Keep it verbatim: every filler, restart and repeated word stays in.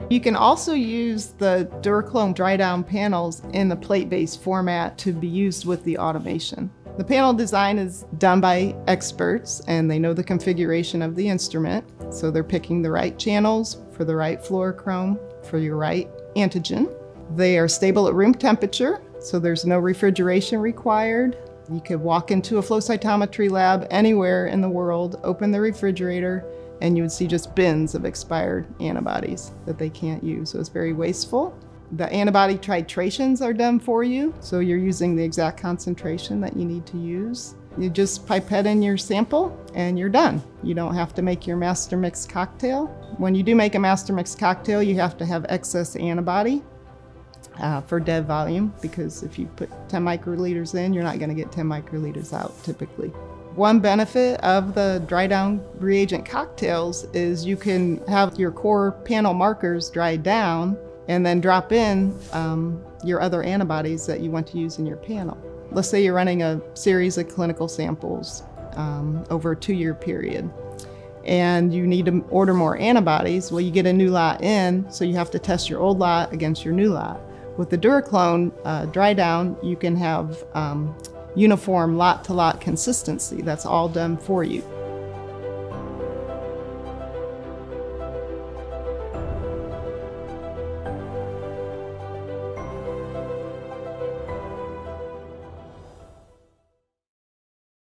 You can also use the DURAClone dry down panels in the plate-based format to be used with the automation. The panel design is done by experts and they know the configuration of the instrument. So they're picking the right channels for the right fluorochrome for your right antigen. They are stable at room temperature, so there's no refrigeration required. You could walk into a flow cytometry lab anywhere in the world, open the refrigerator, and you would see just bins of expired antibodies that they can't use. So it's very wasteful. The antibody titrations are done for you, so you're using the exact concentration that you need to use. You just pipette in your sample and you're done. You don't have to make your master mix cocktail. When you do make a master mix cocktail, you have to have excess antibody uh, for dead volume, because if you put ten microliters in, you're not gonna get ten microliters out typically. One benefit of the dry down reagent cocktails is you can have your core panel markers dried down and then drop in um, your other antibodies that you want to use in your panel. Let's say you're running a series of clinical samples um, over a two-year period and you need to order more antibodies. Well, you get a new lot in, so you have to test your old lot against your new lot. With the DURAClone uh, dry down, you can have um, uniform lot-to-lot consistency. That's all done for you.